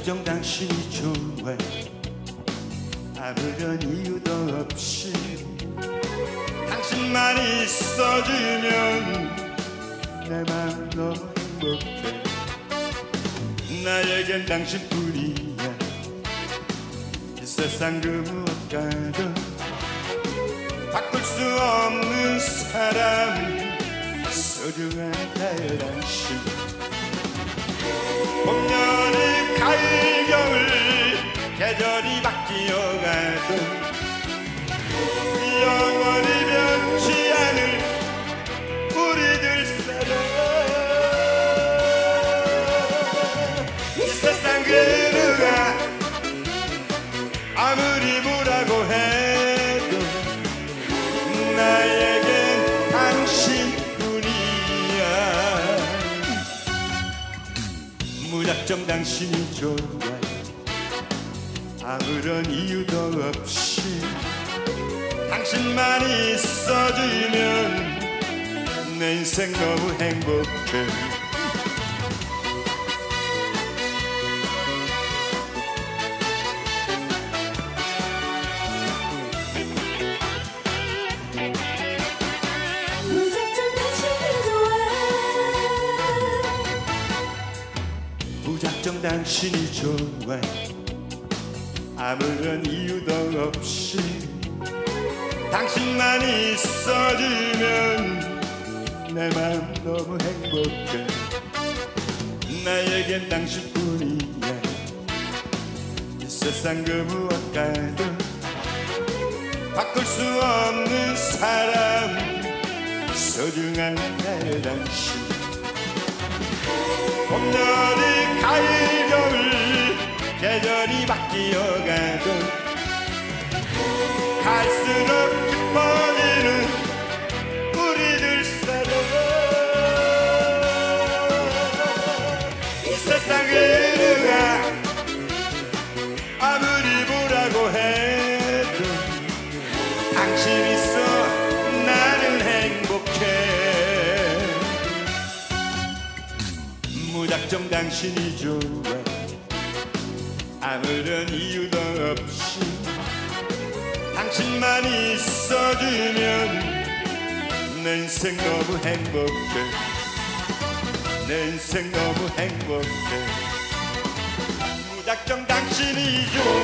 무작정 당신이 좋아 아무런 이유도 없이 당신만 있어주면 내 마음 너무 행복해. 나에겐 당신뿐이야. 이 세상 그 무엇과도 바꿀 수 없는 사람 소중한 나의 당신. 봄, 여름, 가을, 겨울 계절이 바뀌어가도 영원히 변치 않을 우리들 사랑. 이 세상 그 누가 아무리 뭐라고 해도 나에겐 당신뿐이야. 무작정 당신이 좋아 아무런 이유도 없이 당신만 있어주면 내 인생 너무 행복해. 무작정 당신이 좋아 아무런 이유도 없이 당신만 있어주면 내 마음 너무 행복해. 나에겐 당신뿐이야. 이 세상 그 무엇과도 바꿀 수 없는 사람 소중한 나의 당신. 봄, 여름, 가을, 겨울 계절이 바뀌어가도 갈수록 깊어지는 우리들 사랑. 이 세상에 누가 아무리 뭐라고 해도 당신 있어 나는 행복해. 무작정 당신이 좋아 아무런 이유도 없이 당신만 있어주면 내 인생 너무 행복해. 내 인생 너무 행복해. 무작정 당신이 좋아